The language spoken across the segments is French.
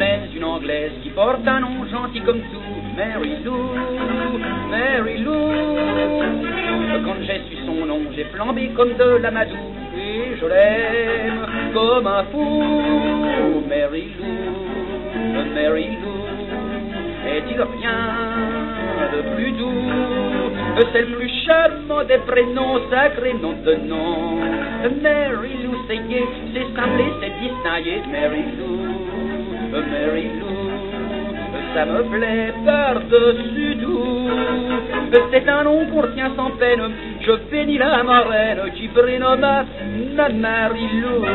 japonaise, une anglaise qui porte un nom gentil comme tout, Mary Lou, Mary Lou. Quand j'ai su son nom, j'ai flambé comme de l'amadou, et je l'aime comme un fou, Mary Lou, Mary Lou. Est-il rien de plus doux, c'est le plus charmant des prénoms, sacré nom de nom. Mary Lou, c'est gai, c'est simple et c'est distingué, Mary Lou, Mary Lou. Ça me plaît par-dessus tout. C'est un nom qu'on retient sans peine. Je bénis la marraine qui prénomme ma Marie-Lou.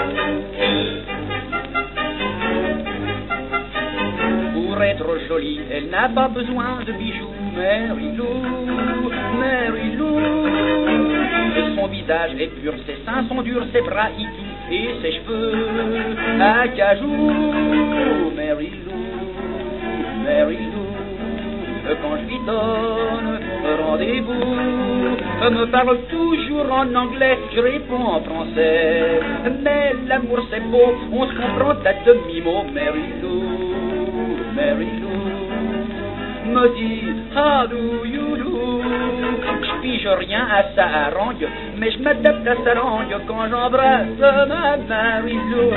Pour être jolie, elle n'a pas besoin de bijoux, Marie-Lou, Marie-Lou. Son visage est pur, ses seins sont durs, ses bras hideux et ses cheveux à cajou, Marie-Lou. Mary Lou, quand je lui donne rendez-vous, me parle toujours en anglais, je réponds en français. Mais l'amour c'est beau, on se comprend à demi-mot. Mary Lou, Mary Lou, me dit how do you do. Je pige rien à sa harangue, mais je m'adapte à sa langue quand j'embrasse ma Mary Lou.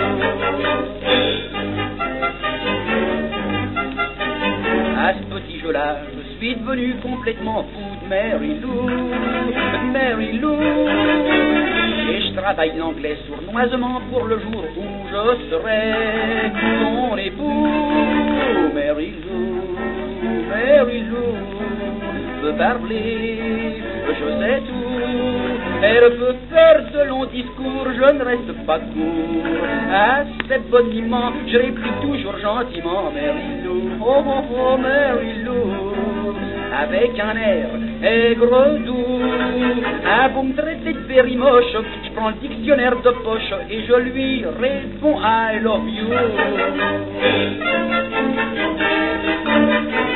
À ce petit jeu-là, je suis devenu complètement fou de Mary Lou, Mary Lou. Et je travaille l'anglais sournoisement pour le jour où je serai son époux, Mary Lou, Mary Lou. Peut parler, je sais tout, elle peut faire de longs discours, je ne reste pas court. Assez boniment, je réplique toujours gentiment, Mary Lou, oh oh oh Mary Lou, avec un air aigre doux. Ah, vous me traitez de périmoche, je prends le dictionnaire de poche et je lui réponds I love you.